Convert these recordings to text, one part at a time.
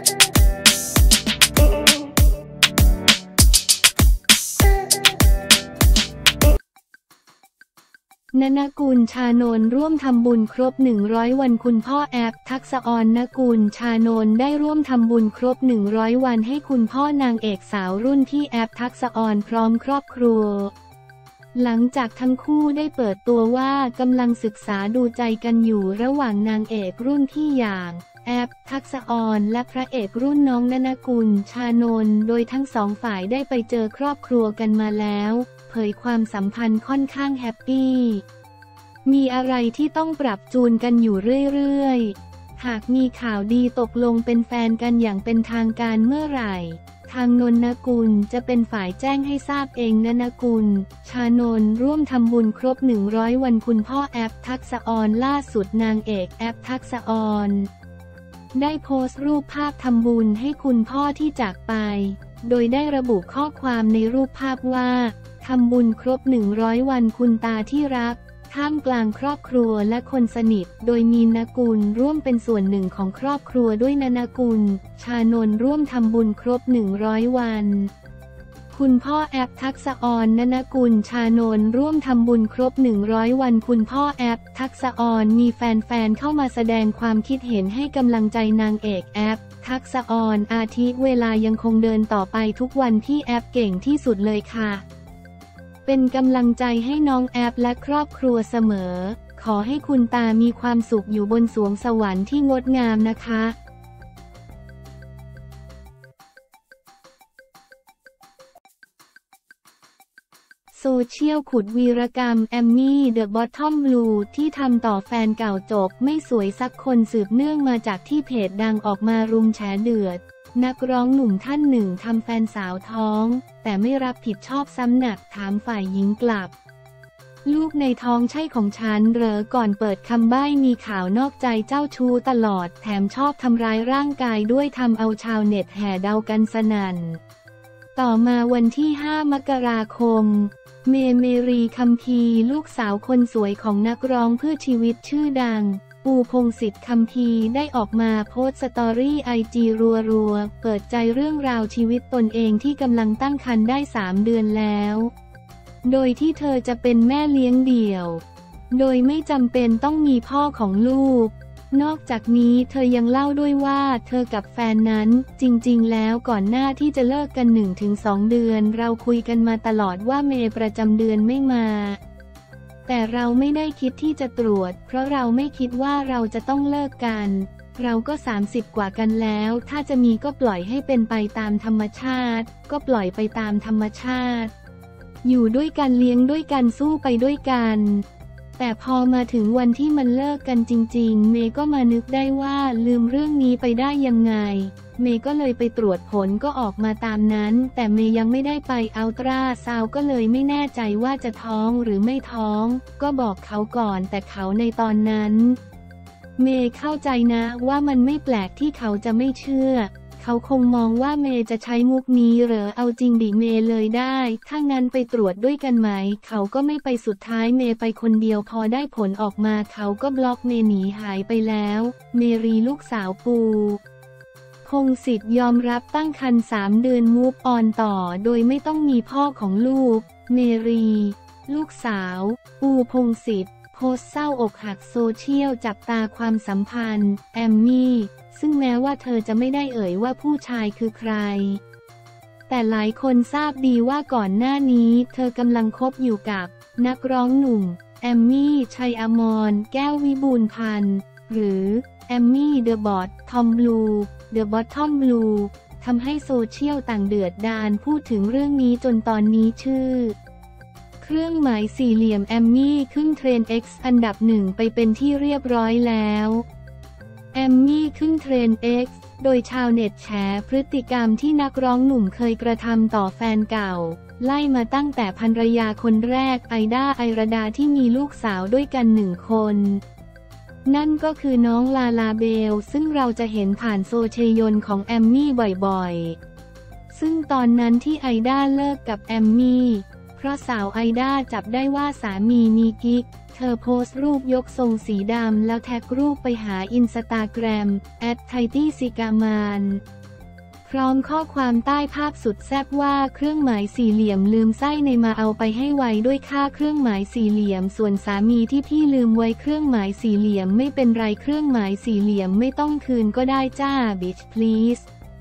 ณณกุล ชานนท์ร่วมทำบุญครบ100วันคุณพ่อแอปทักษอร ณกุล ชานนท์ได้ร่วมทำบุญครบ100วันให้คุณพ่อนางเอกสาวรุ่นพี่แอปทักษอรพร้อมครอบครัวหลังจากทั้งคู่ได้เปิดตัวว่ากำลังศึกษาดูใจกันอยู่ระหว่างนางเอกรุ่นพี่อย่างแอปทักษอรและพระเอกรุ่นน้องณณกุล ชานนท์โดยทั้งสองฝ่ายได้ไปเจอครอบครัวกันมาแล้วเผยความสัมพันธ์ค่อนข้างแฮปปี้มีอะไรที่ต้องปรับจูนกันอยู่เรื่อยๆหากมีข่าวดีตกลงเป็นแฟนกันอย่างเป็นทางการเมื่อไหร่ทางนนทกุลจะเป็นฝ่ายแจ้งให้ทราบเองณณกุล ชานนท์ร่วมทำบุญครบ100วันคุณพ่อแอปทักษอรล่าสุดนางเอกแอปทักษอรได้โพสต์รูปภาพทำบุญให้คุณพ่อที่จากไปโดยได้ระบุข้อความในรูปภาพว่าทำบุญครบ100วันคุณตาที่รักท่ามกลางครอบครัวและคนสนิทโดยมีณกุลร่วมเป็นส่วนหนึ่งของครอบครัวด้วยณกุล ชานนท์ร่วมทำบุญครบ100วันคุณพ่อแอปทักษอร ณกุล ชานนท์ร่วมทำบุญครบ100วันคุณพ่อแอปทักษอรมีแฟนๆเข้ามาแสดงความคิดเห็นให้กำลังใจนางเอกแอปทักษอรอาทิเวลายังคงเดินต่อไปทุกวันพี่แอปเก่งที่สุดเลยค่ะเป็นกำลังใจให้น้องแอปและครอบครัวเสมอขอให้คุณตามีความสุขอยู่บนสวงสวรรค์ที่งดงามนะคะโซเชียลขุดวีรกรรมแอมมี่เดอะบอททอมบลูที่ทำต่อแฟนเก่าจบไม่สวยสักคนสืบเนื่องมาจากที่เพจดังออกมารุมแฉเดือดนักร้องหนุ่มท่านหนึ่งทำแฟนสาวท้องแต่ไม่รับผิดชอบซ้ำหนักถามฝ่ายหญิงกลับลูกในท้องใช่ของฉันเหรอก่อนเปิดคำใบ้มีข่าวนอกใจเจ้าชู้ตลอดแถมชอบทำร้ายร่างกายด้วยทำเอาชาวเน็ตแห่เดากันสนั่นต่อมาวันที่5 มกราคมเมรีคัมภีร์ลูกสาวคนสวยของนักร้องเพื่อชีวิตชื่อดังปูพงษ์สิทธิ์คัมภีร์ได้ออกมาโพสต์สตอรี่IGรัวๆเปิดใจเรื่องราวชีวิตตนเองที่กำลังตั้งครรภ์ได้3 เดือนแล้วโดยที่เธอจะเป็นแม่เลี้ยงเดี่ยวโดยไม่จำเป็นต้องมีพ่อของลูกนอกจากนี้เธอยังเล่าด้วยว่าเธอกับแฟนนั้นจริงๆแล้วก่อนหน้าที่จะเลิกกัน 1-2 เดือนเราคุยกันมาตลอดว่าเมย์ประจำเดือนไม่มาแต่เราไม่ได้คิดที่จะตรวจเพราะเราไม่คิดว่าเราจะต้องเลิกกันเราก็30กว่ากันแล้วถ้าจะมีก็ปล่อยให้เป็นไปตามธรรมชาติก็ปล่อยไปตามธรรมชาติอยู่ด้วยกันเลี้ยงด้วยกันสู้ไปด้วยกันแต่พอมาถึงวันที่มันเลิกกันจริงๆเมย์ก็มานึกได้ว่าลืมเรื่องนี้ไปได้ยังไงเมย์ก็เลยไปตรวจผลก็ออกมาตามนั้นแต่เมย์ยังไม่ได้ไปอัลตราซาวด์ก็เลยไม่แน่ใจว่าจะท้องหรือไม่ท้องก็บอกเขาก่อนแต่เขาในตอนนั้นเมย์เข้าใจนะว่ามันไม่แปลกที่เขาจะไม่เชื่อเขาคงมองว่าเมย์จะใช้มุกนี้เหรอเอาจริงดิเมย์เลยได้ถ้างั้นไปตรวจด้วยกันไหมเขาก็ไม่ไปสุดท้ายเมย์ไปคนเดียวพอได้ผลออกมาเขาก็บล็อกเมย์หนีหายไปแล้วเมรีลูกสาวปูพงษ์สิทธิ์ยอมรับตั้งครรภ์3 เดือนมูฟออนต่อโดยไม่ต้องมีพ่อของลูกเมรีลูกสาวปูพงษ์สิทธิ์โพสต์เศร้าอกหักโซเชียลจับตาความสัมพันธ์แอมมี่ซึ่งแม้ว่าเธอจะไม่ได้เอ่ยว่าผู้ชายคือใครแต่หลายคนทราบดีว่าก่อนหน้านี้เธอกำลังคบอยู่กับนักร้องหนุ่มแอมมี่ชัยอมรแก้ววิบูลย์พันธ์หรือแอมมี่เดอะบอททอมบลูทำให้โซเชียลต่างเดือดดาลพูดถึงเรื่องนี้จนตอนนี้ชื่อเครื่องหมายสี่เหลี่ยมแอมมี่ขึ้นเทรนด์ X อันดับ1ไปเป็นที่เรียบร้อยแล้วแอมมี่ขึ้นเทรนด์ X โดยชาวเน็ตแฉพฤติกรรมที่นักร้องหนุ่มเคยกระทำต่อแฟนเก่าไล่มาตั้งแต่ภรรยาคนแรกไอด้าไอราดาที่มีลูกสาวด้วยกัน1 คนนั่นก็คือน้องลาลาเบลซึ่งเราจะเห็นผ่านโซเชียลของแอมมี่บ่อยๆซึ่งตอนนั้นที่ไอด้าเลิกกับแอมมี่เพราะสาวไอด้าจับได้ว่าสามีมีกิ๊กเธอโพสต์รูปยกทรงสีดำแล้วแท็กรูปไปหาอินสตาแกรม@ไทตี้ซิกามานพร้อมข้อความใต้ภาพสุดแซ่บว่าเครื่องหมายสี่เหลี่ยมลืมไส้ในมาเอาไปให้ไวด้วยค่าเครื่องหมายสี่เหลี่ยมส่วนสามีที่พี่ลืมไว้เครื่องหมายสี่เหลี่ยมไม่เป็นไรเครื่องหมายสี่เหลี่ยมไม่ต้องคืนก็ได้จ้า bitch please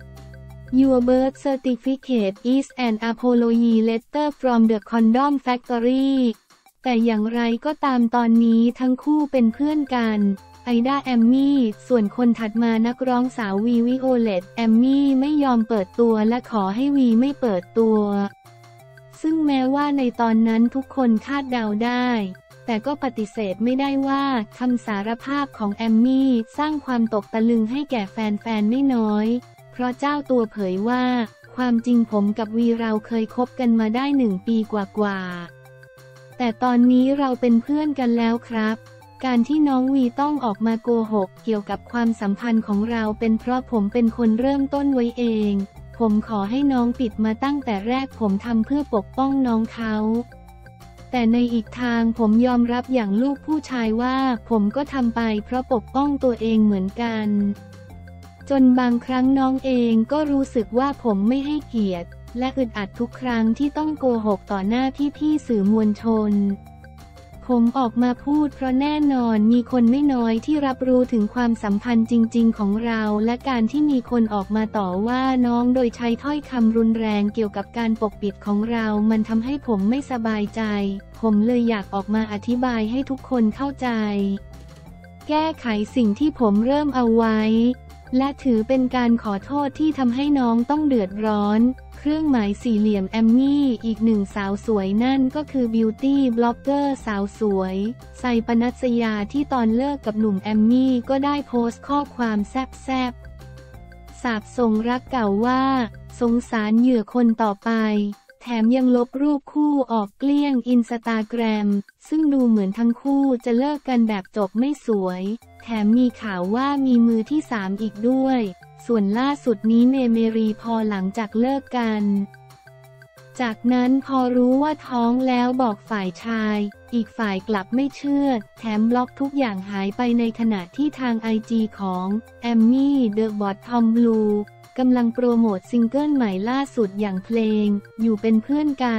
Your birth certificate is an apology letter from the condom factory แต่อย่างไรก็ตามตอนนี้ทั้งคู่เป็นเพื่อนกันไอด้าแอมมี่ส่วนคนถัดมานักร้องสาววีวิโอเลตแอมมี่ไม่ยอมเปิดตัวและขอให้วีไม่เปิดตัวซึ่งแม้ว่าในตอนนั้นทุกคนคาดเดาได้แต่ก็ปฏิเสธไม่ได้ว่าคำสารภาพของแอมมี่สร้างความตกตะลึงให้แก่แฟนๆไม่น้อยเพราะเจ้าตัวเผยว่าความจริงผมกับวีเราเคยคบกันมาได้1 ปีกว่าๆแต่ตอนนี้เราเป็นเพื่อนกันแล้วครับการที่น้องวีต้องออกมาโกหกเกี่ยวกับความสัมพันธ์ของเราเป็นเพราะผมเป็นคนเริ่มต้นไว้เองผมขอให้น้องปิดมาตั้งแต่แรกผมทำเพื่อปกป้องน้องเขาแต่ในอีกทางผมยอมรับอย่างลูกผู้ชายว่าผมก็ทำไปเพราะปกป้องตัวเองเหมือนกันจนบางครั้งน้องเองก็รู้สึกว่าผมไม่ให้เกียรติและอึดอัดทุกครั้งที่ต้องโกหกต่อหน้าพี่ๆสื่อมวลชนผมออกมาพูดเพราะแน่นอนมีคนไม่น้อยที่รับรู้ถึงความสัมพันธ์จริงๆของเราและการที่มีคนออกมาต่อว่าน้องโดยใช้ถ้อยคำรุนแรงเกี่ยวกับการปกปิดของเรามันทำให้ผมไม่สบายใจผมเลยอยากออกมาอธิบายให้ทุกคนเข้าใจแก้ไขสิ่งที่ผมเริ่มเอาไว้และถือเป็นการขอโทษที่ทำให้น้องต้องเดือดร้อนเครื่องหมายสี่เหลี่ยมแอมมี่อีกหนึ่งสาวสวยนั่นก็คือบิวตี้บล็อกเกอร์สาวสวยไซปนัสยาที่ตอนเลิกกับหนุ่มแอมมี่ก็ได้โพสต์ข้อความแซ่บๆสาบส่งรักเก่าว่าสงสารเหยื่อคนต่อไปแถมยังลบรูปคู่ออกเกลี้ยงอินสตาแกรมซึ่งดูเหมือนทั้งคู่จะเลิกกันแบบจบไม่สวยแถมมีข่าวว่ามีมือที่3อีกด้วยส่วนล่าสุดนี้เมรีพอหลังจากเลิกกันจากนั้นพอรู้ว่าท้องแล้วบอกฝ่ายชายอีกฝ่ายกลับไม่เชื่อแถมบล็อกทุกอย่างหายไปในขณะที่ทาง IG ของแอมมี่เดอะบอททอมบลูกำลังโปรโมทซิงเกิลใหม่ล่าสุดอย่างเพลงอยู่เป็นเพื่อนกัน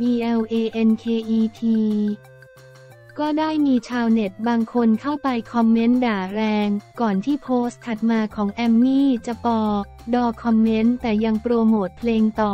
BLANKET ก็ได้มีชาวเน็ตบางคนเข้าไปคอมเมนต์ด่าแรงก่อนที่โพสต์ถัดมาของแอมมี่จะดอคอมเมนต์แต่ยังโปรโมทเพลงต่อ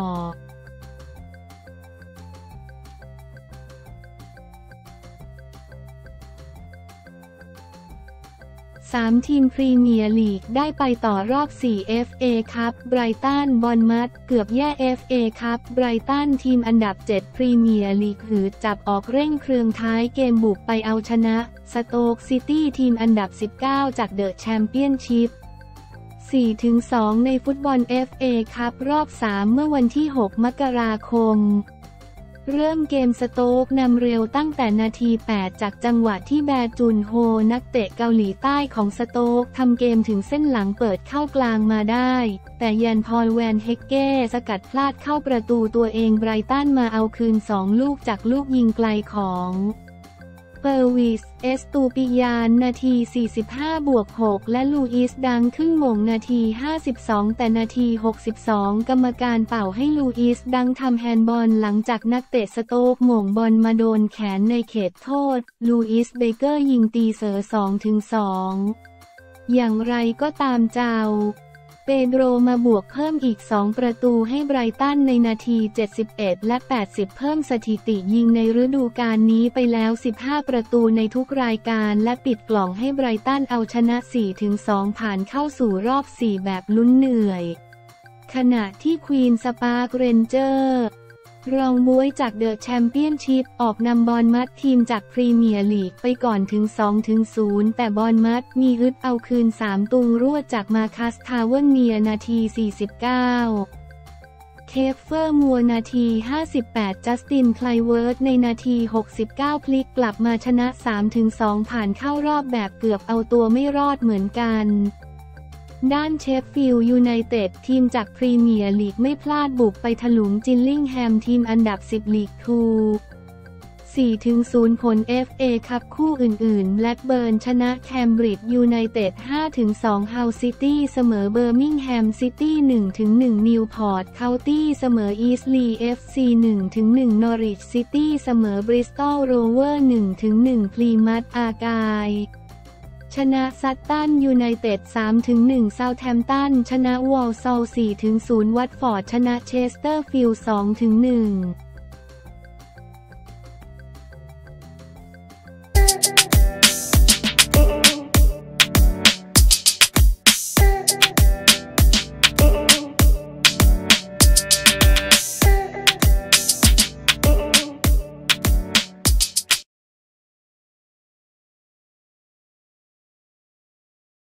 3 ทีมพรีเมียร์ลีกได้ไปต่อรอบ4 FA คัพไบรตันบอร์นมัธเกือบแย่ FA คัพไบรตันทีมอันดับ7พรีเมียร์ลีกหืดจับออกเร่งเครื่องท้ายเกมบุกไปเอาชนะสโต๊กซิตี้ทีมอันดับ19จากเดอะแชมเปี้ยนชิพ 4-2 ในฟุตบอล FA คัพรอบ3เมื่อวันที่6 มกราคมเริ่มเกมสโต๊กนำเร็วตั้งแต่นาที8จากจังหวะที่แบจุนโฮนักเตะเกาหลีใต้ของสโต๊กทำเกมถึงเส้นหลังเปิดเข้ากลางมาได้แต่ยันพอลแวนเฮกเก้สกัดพลาดเข้าประตูตัวเองไบรตันมาเอาคืน2 ลูกจากลูกยิงไกลของเปอร์วิสเอสตูปิยานนาที45+6และลูอิสดังขึ้นหม่งนาที52แต่นาที62กรรมการเป่าให้ลูอิสดังทำแฮนด์บอลหลังจากนักเตะสโต๊กหม่งบอลมาโดนแขนในเขตโทษลูอิสเบเกอร์ยิงตีเสมอ 2-2 อย่างไรก็ตามเจ้าเปโดรมาบวกเพิ่มอีก2 ประตูให้ไบรตันในนาที71และ80เพิ่มสถิติยิงในฤดูกาลนี้ไปแล้ว15 ประตูในทุกรายการและปิดกล่องให้ไบรตันเอาชนะ 4-2 ผ่านเข้าสู่รอบ4แบบลุ้นเหนื่อยขณะที่ควีนสปาร์คเรนเจอร์รองบ๊วยจากเดอะแชมเปี้ยนชิพออกนำบอร์นมัธทีมจากพรีเมียร์ลีกไปก่อนถึง 2-0 แต่บอร์นมัธมีอึดเอาคืน3 ตุงรวดจากมาคัสทาวเวอร์เนียนาที49เคฟเฟอร์มัวนาที58จัสตินไคลเวิร์ธในนาที69พลิกกลับมาชนะ 3-2 ผ่านเข้ารอบแบบเกือบเอาตัวไม่รอดเหมือนกันด้านเชฟฟิลด์ยูไนเต็ดทีมจากพรีเมียร์ลีกไม่พลาดบุกไปถลุงจิลลิงแฮมทีมอันดับ10ลีก2 4-0 ผล FA คัพคู่อื่นๆแบล็กเบิร์นชนะแคมบริดจ์ยูไนเต็ด 5-2 ฮัลซิตี้เสมอเบอร์มิงแฮมซิตี้ 1-1 นิวพอร์ตเคานตี้เสมออีสต์ลีย์ FC 1-1 นอริชซิตี้เสมอบริสตอลโรเวอร์ 1-1 พลีมัธอากายชนะซัตตันยูไนเต็ด 3-1 เซาท์แฮมป์ตันชนะวอลซอล 4-0 วัตฟอร์ดชนะเชสเตอร์ฟิลด์ 2-1